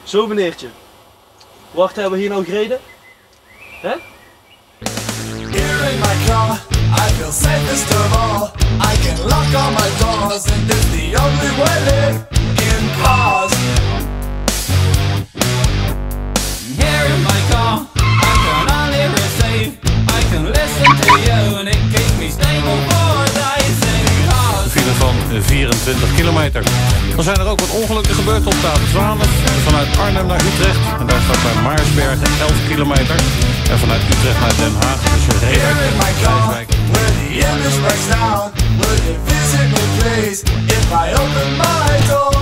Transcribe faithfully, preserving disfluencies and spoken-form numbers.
Zo meneertje. Hoe hard hebben we hier nou gereden? Hè? Here in my car, I feel safest of all. I can lock all my doors and it's the only way live in cars. Here in my car, I can only receive. I can listen to you and it keeps me stable for days in cars. Een file van vierentwintig kilometer. Dan zijn er ook wat ongelukken gebeurd op de A twaalf. Vanuit Arnhem naar Utrecht. En daar staat bij Maarsbergen elf kilometer. En vanuit Utrecht naar Den Haag tussen Redijk en Rijswijk. Where the image breaks down, will you visit me please? If I open my door